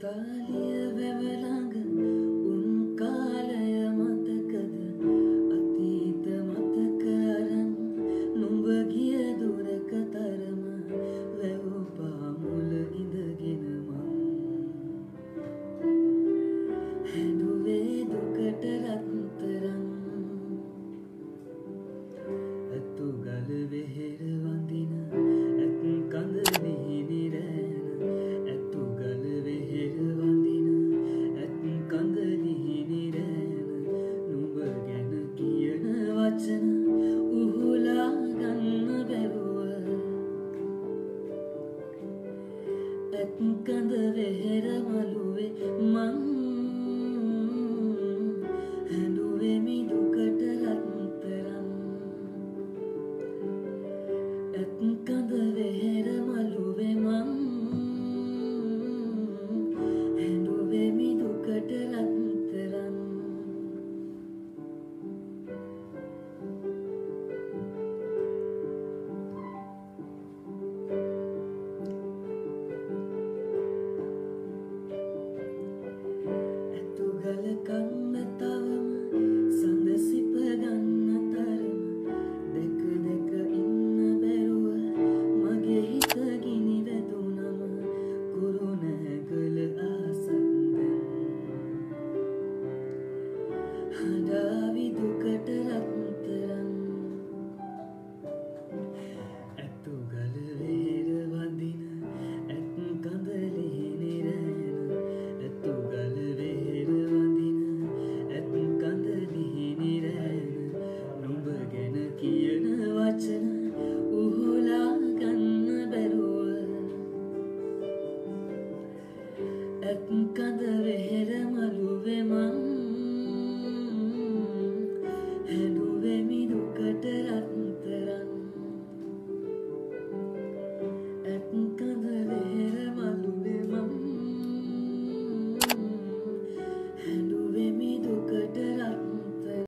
කාලිය වැවළඟ උන් කාලය මතකද අතීත මතක අරන් නුඹ ගිය දුරක තරම වැව් පාමුල ඉඳගෙන මං හැඬුවේ දුකට රත්තරන් ඇතු ගල වෙහෙර වඳින ඇත් කඳ විහිදි රැන ඇතු ගල වෙහෙර වඳින ඇත් කඳ විහිදි රැන නුඹ ගැන කියන වචන උහුලා ගන්න බැරුව ඇත් කඳ වෙහෙර මළුවේ මං හැඬුවෙමි දුකට රත්තරන් ඇත් කඳ වෙහෙර මළුවේ මං හැඬුවෙමි දුකට රත්තරන් ඇතු ගල කන්න තවම සඳ සිප ගන්න තරම දෙක දෙක ඉන්න බැරුව මගේ හිත ගිනි වැදුනම කුරුණෑගල ආසන්දෙන් හඬාවි දුකට රත්තරන් ඇතු ගල වෙහෙර වඳින ඇත් කඳ ලිහිණි රැන ඇතු ගල වෙහෙර වඳින ඇත් කඳ ලිහිණි රැන නුඹ ගැන කියන වචන උහුලා ගන්න බැරුව ඇත් කඳ වෙහෙර මළුවේ මං